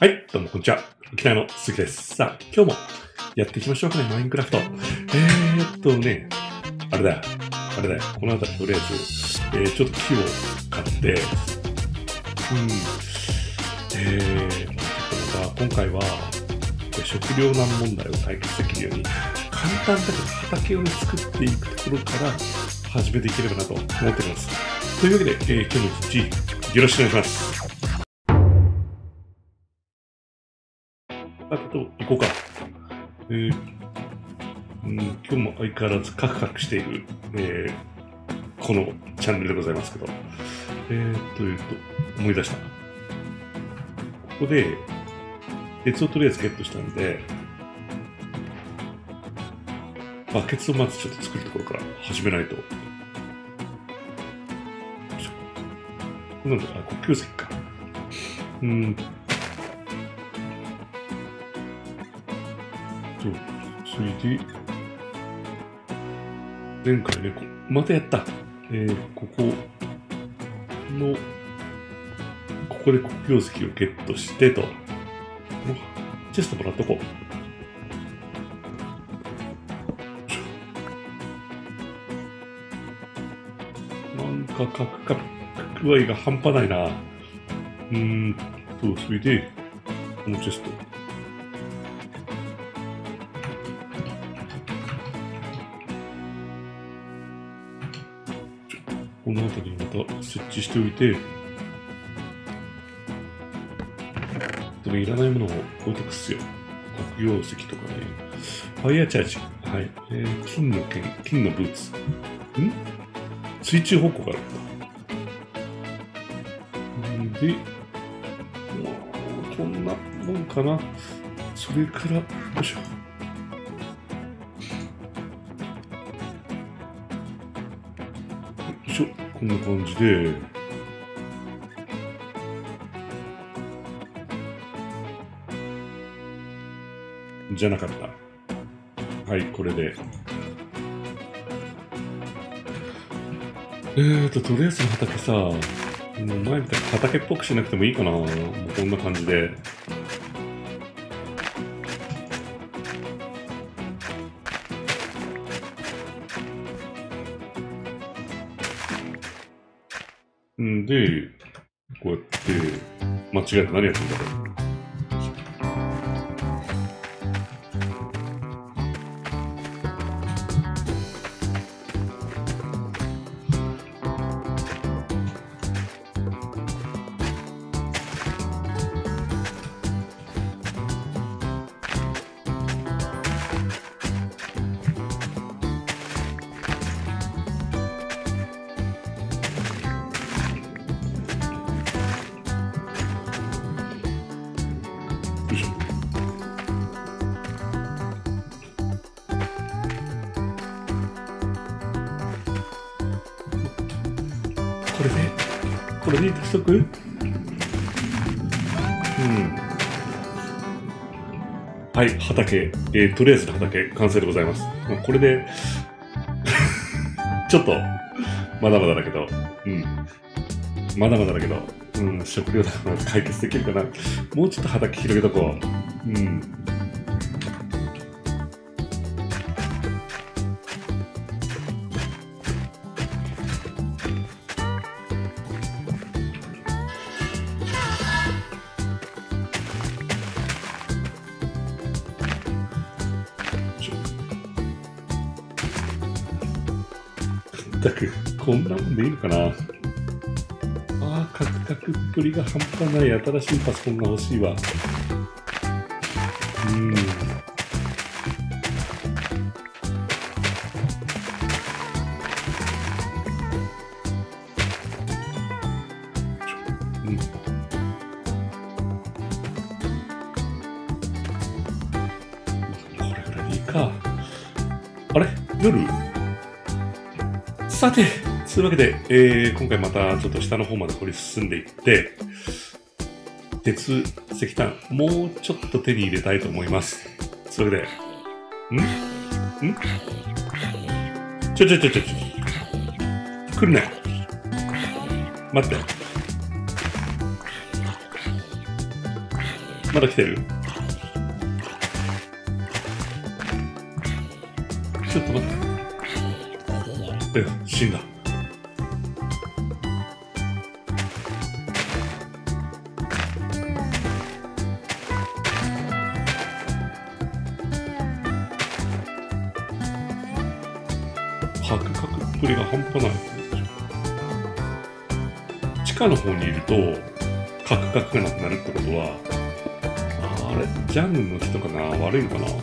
はい、どうもこんにちは。沖縄の鈴木です。さあ、今日もやっていきましょうかね、マインクラフト。あれだよ。この辺りとりあえず、ちょっと木を買って、また今回は、食糧難問題を解決できるように、簡単だけど畑を作っていくところから始めていければなと思っております。というわけで、今日の一日、よろしくお願いします。行こうか。今日も相変わらずカクカクしている、このチャンネルでございますけど、思い出した。ここで、鉄をとりあえずゲットしたんで、バケツをまずちょっと作るところから始めないと。なんだ、黒曜石か。それで、前回ね、またやった。ここで黒曜石をゲットしてと。チェストもらっとこう。なんかカクカク具合が半端ないな。それで、このチェスト。この辺りにまた設置しておいて、でもいらないものを置いとくっすよ。黒曜石とかね。ファイヤーチャージ。はい。金の剣、金のブーツ。水中方向があるんだ。で、こんなもんかな。それから、よいしょ。こんな感じで、じゃなかった。はい、これで。とりあえずの畑さ、もう前みたいに畑っぽくしなくてもいいかな。もうこんな感じで。で、こうやって、間違えた。何やってんだろう。これでいいとしとく？はい、畑。とりあえずの畑、完成でございます。これで、ちょっと、まだまだだけど、食料難が解決できるかな。もうちょっと畑広げとこう。こんなもんでいいのかな。カクカクっぷりが半端ない。新しいパソコンが欲しいわ。これぐらいでいいか。あれ？夜？さて、そういうわけで、今回またちょっと下の方まで掘り進んでいって、鉄、石炭、もうちょっと手に入れたいと思います。それで、ちょ。来るね。待って。 まだ来てる？ちょっと待って。死んだ。カクカクっぷりが半端ない。地下の方にいるとカクカクがなくなるってことは、あれジャングルの人かな、悪いのかな。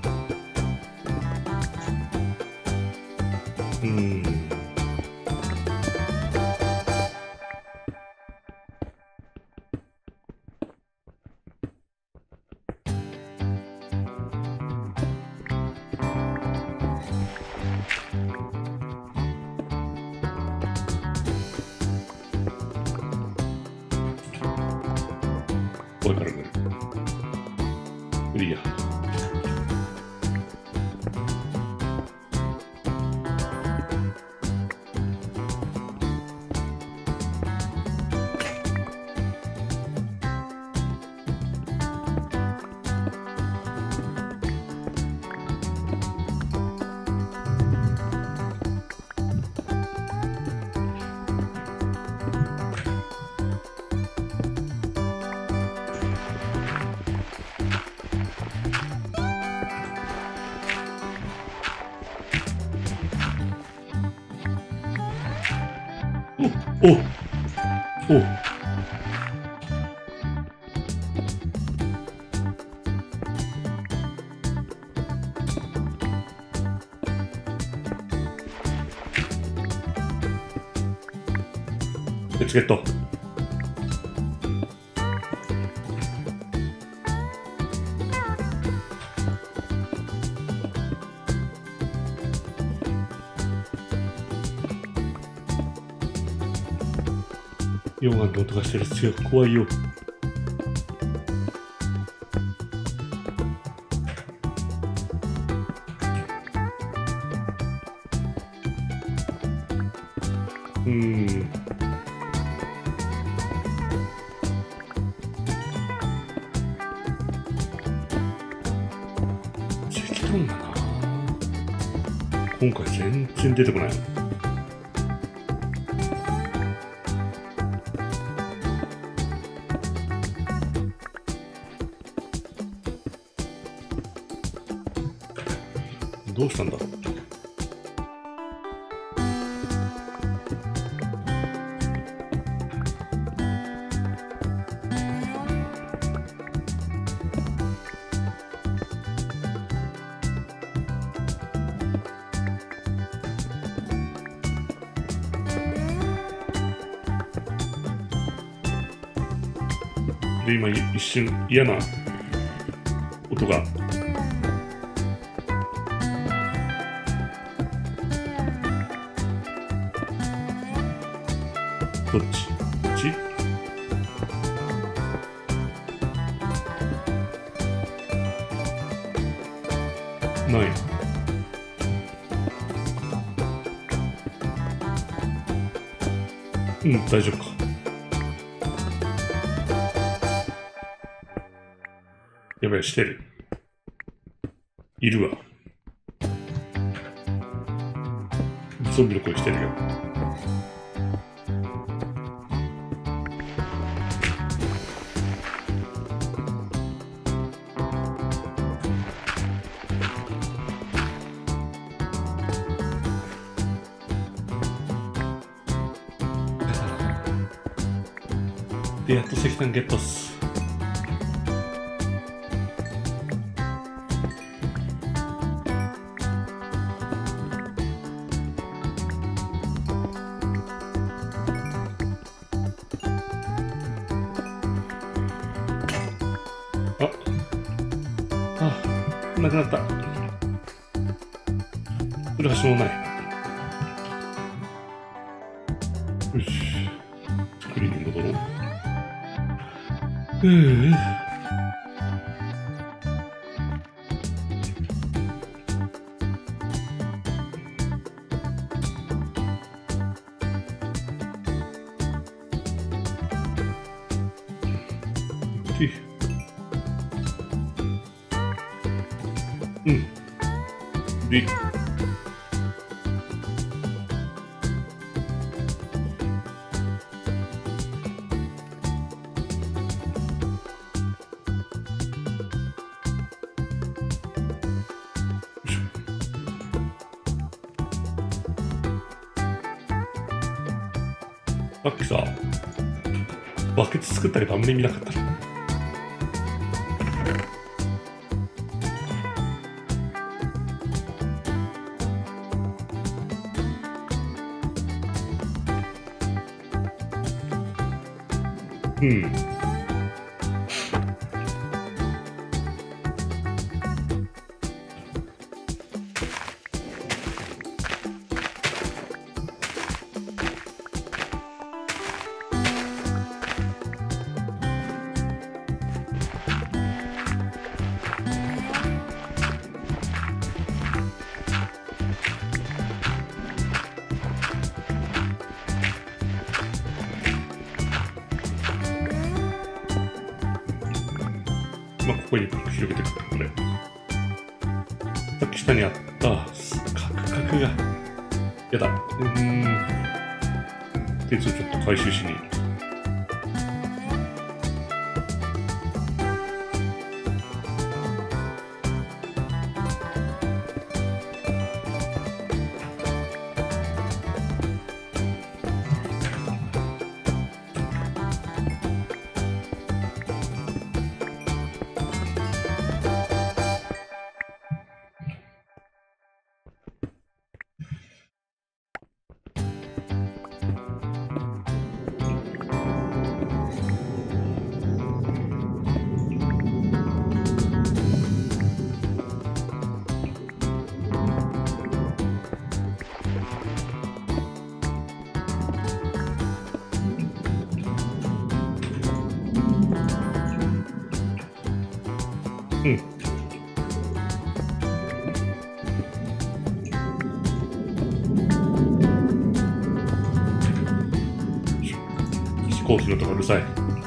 これから来る。クリア。おおチケット。溶岩の音がしてる。強く怖いよ。石炭だな。今回全然出てこない。どうしたんだろう。で、今一瞬嫌な音が。どっち？こっち？ない。大丈夫か。やばい、してる。いるわ。ゾンビの声してるよ。で、やっと石炭ゲットっす。なくなった。これはしょうがない。よし。作りに戻ろう。 うん。で、さっきさ、バケツ作ったけどあんまり見なかったな。うん。まあ、ここに広げていくから、これ。さっき下にあったカクカクが、やだ。鉄をちょっと回収しに。うん。飛行機のとこうるさい。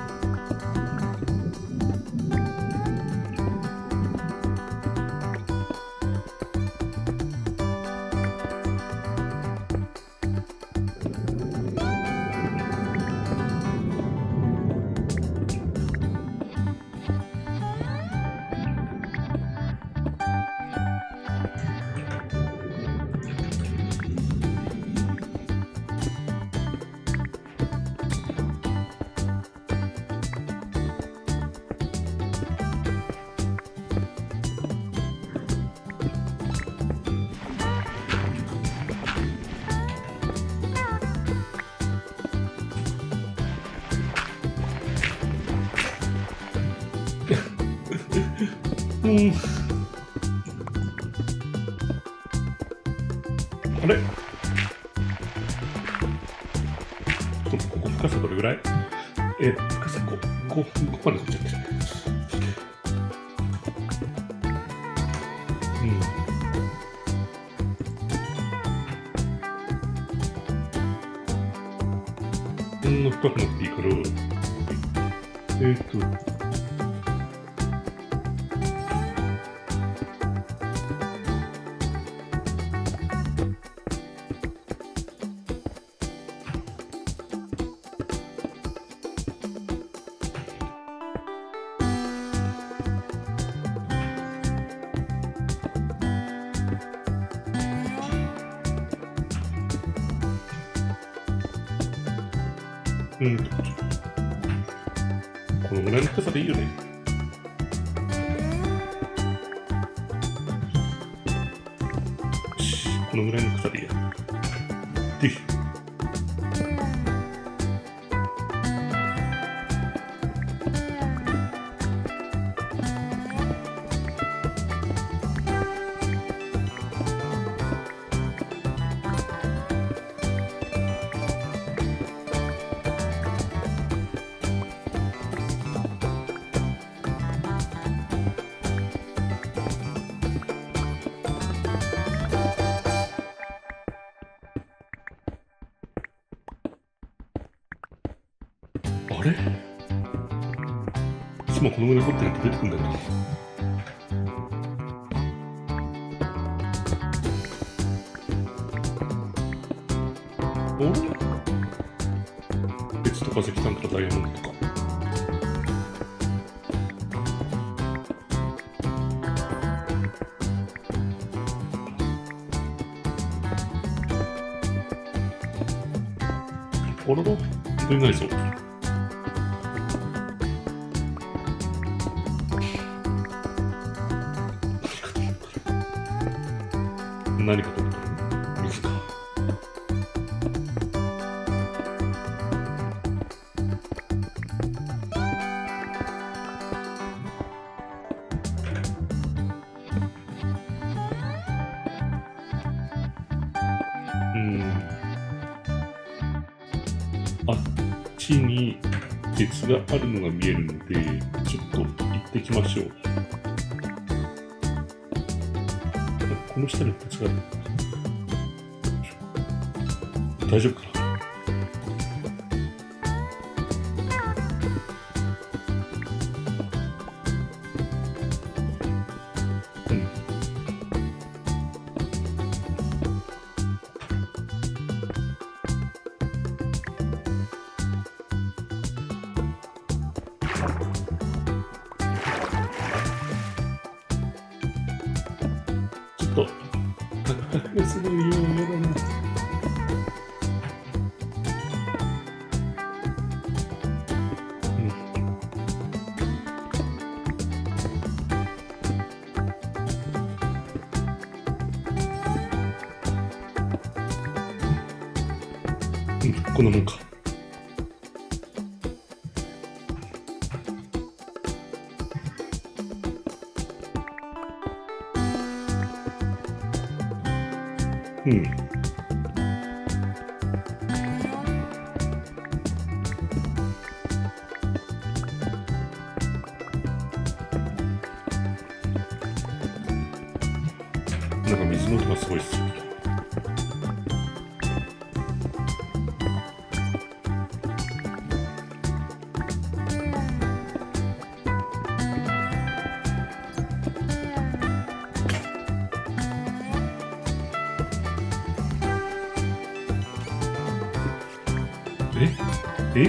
うん。あれ、ここ深さどれぐらい？深さ5まで取っちゃってる。こんな深くなっていいから、このぐらいの深さでいいよね。よし、このぐらいの深さでいいや。で、あれ、いつもこのぐらい掘ってると出てくるんだけど。 か石炭からダイヤモンドとか。あらら、本当にないぞ。何かと思ったら水か。あっちに鉄があるのが見えるので、ちょっと行ってきましょう。この下に鉄がある。大丈夫かな。ちょっとカクカクがすごいようやだな。こんなもんか。なんか水の音がすごいっすよ。え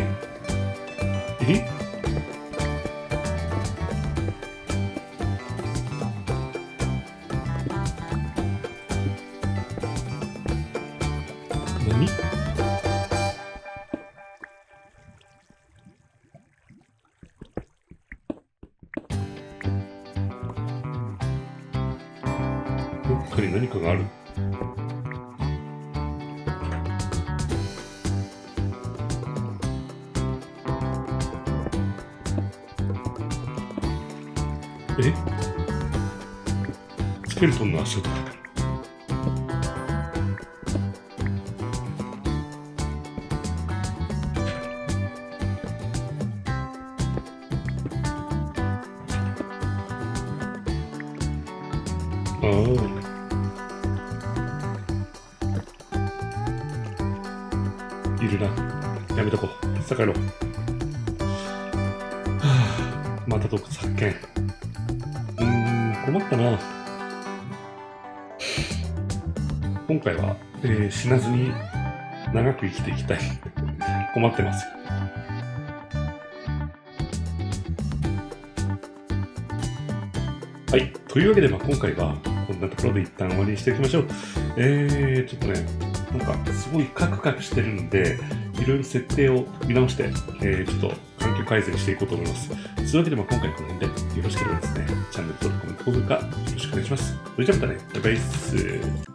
何？どっかに何かがある。スケルトンの足音だ。ああ、いるな。やめとこう。さかろう。はあ、また洞窟発見。困ったな。今回は、死なずに長く生きていきたい。困ってます。はい。というわけで、今回はこんなところで一旦終わりにしていきましょう。ちょっとね、なんかすごいカクカクしてるので、いろいろ設定を見直して、ちょっと環境改善していこうと思います。というわけで、今回この辺でよろしければですね、チャンネル登録、コメント、高評価よろしくお願いします。それじゃあまたね、バイバイっす。